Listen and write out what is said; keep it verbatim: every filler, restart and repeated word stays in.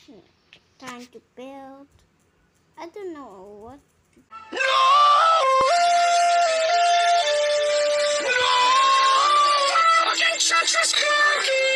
Time to build. I don't know what. No! No! Getting such a cookie!